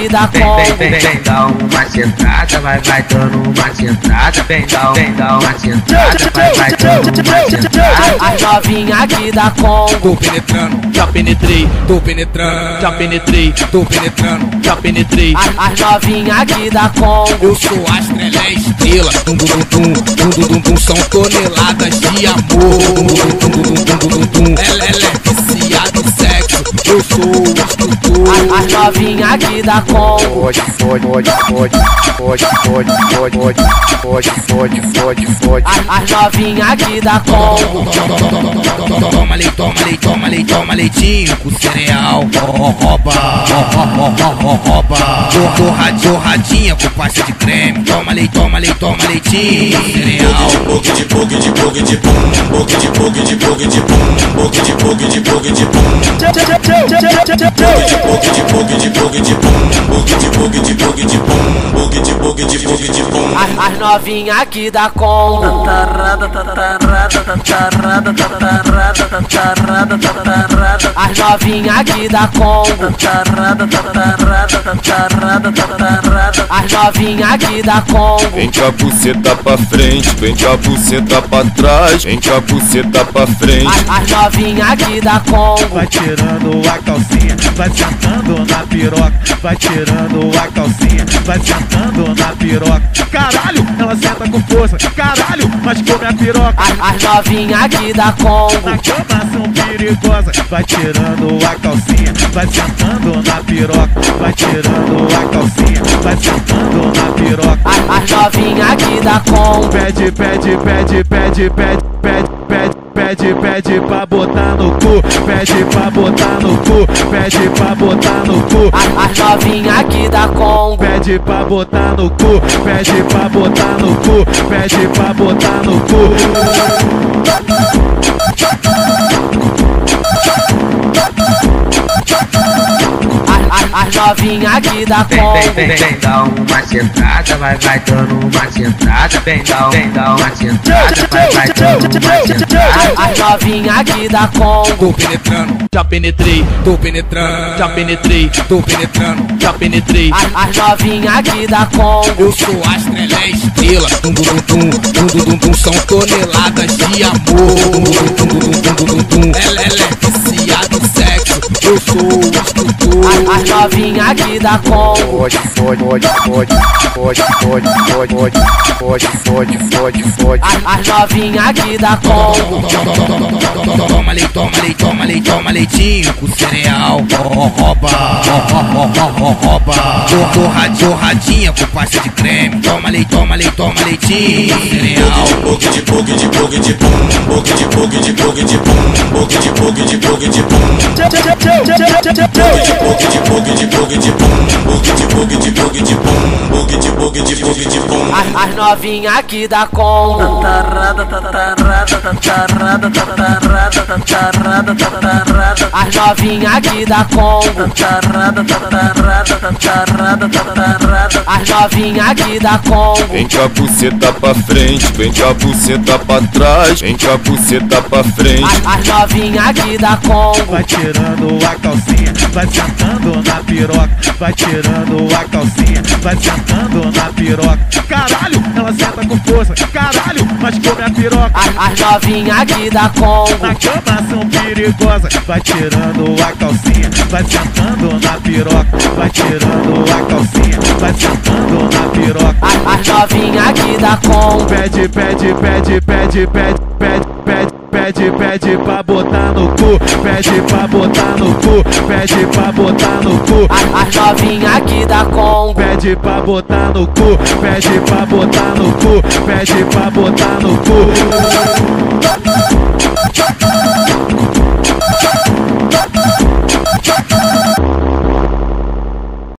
aqui da Congo. Vem dar uma sentada, vai dando uma sentada. Vem dar uma sentada, vai dando uma sentada. As novinha aqui da Congo. Tô penetrando, já penetrei, tô penetrando, já penetrei, tô penetrando, já penetrei. As novinha aqui da Congo. Eu sou astro, ela é estrela. Dum dum dum dum, dum dum dum, são toneladas de amor. Dum dum dum dum dum dum, ela é viciada em sexo. Eu sou o instrutor. As novinha aqui da Congo. As novinha aqui da Congo. Toma leite, toma leite, toma leite, toma leitinho com cereal. Rouba, rouba. Torradinha com pasta de creme. Toma leite, toma leite, toma leitinho com cereal. Boque de pum, boque de pum, boque de pum, boque de pum, boque de pum, boque de pum, boque de pum, boque de pum, boque de pum, boque de pum. As novinha aqui da Congo. As novinha aqui da Congo. As novinha aqui da Congo. Vem com a buceta pra frente, vem com a buceta pra trás, vem com a buceta pra frente. As novinha aqui da Congo. Vai tirando a calcinha, vai sentando na piroca. Vai tirando a calcinha, vai sentando na piroca. Caralho, ela senta com força. Caralho, mas come a piroca. As novinha aqui da Congo. Na cama são perigosas. Vai tirando a calcinha, vai sentando na piroca. Vai tirando a calcinha, vai sentando na piroca. As novinha aqui da Congo. Pede, pede, pede, pede, pede, pede, pede. Pede pra botar no cu, pede pra botar no cu, pede pra botar no cu. As novinha aqui da Congo. Pede pra botar no cu, pede pra botar no cu, pede pra botar no cu. As novinha aqui da Congo. Vem dar uma sentada, vai dando uma sentada. Vem dar uma sentada, vai dando uma sentada. As novinha aqui da Congo. Tô penetrando, já penetrei, tô penetrando, já penetrei, tô penetrando, já penetrei. As novinha aqui da Congo. Eu sou astro, ela é estrela. Dum dum dum dum, dum dum dum, são toneladas de amor. Dum dum dum dum, ela é viciada em sexo. Eu sou o instrutor. As novinha aqui da Congo. As novinha aqui da Congo. Toma leite, toma leite, toma leite, toma leitinho com cereal. Rouba, rouba. Torradinha com pasta de creme. Toma leite, toma leite, toma leitinho com cereal. Boque de pum, boque de pum, boque de pum, boque de pum, boque de pum, boque de pum, boque de pum, boque de pum, boque de pum, boque de pum. As novinha aqui da Congo. As novinha aqui da Congo. As novinha aqui da Congo. Vem com a buceta pra frente, vem com a buceta pra trás, vem com a buceta pra frente. As novinha aqui da Congo. Vai tirando a calcinha, vai sentando na piroca. Vai tirando a calcinha, vai sentando na piroca. Caralho, ela senta com força. Caralho, mas come a piroca. As novinha aqui da Congo. Na cama são perigosas. Vai tirando a calcinha, vai sentando na piroca. Vai tirando a calcinha, vai sentando na piroca. As novinha aqui da Congo. Pede, pede, pede, pede, pede, pede, pede. Pede pra botar no cu, pede pra botar no cu, pede pra botar no cu. As novinha aqui da Congo. Pede pra botar no cu, pede pra botar no cu, pede pra botar no cu.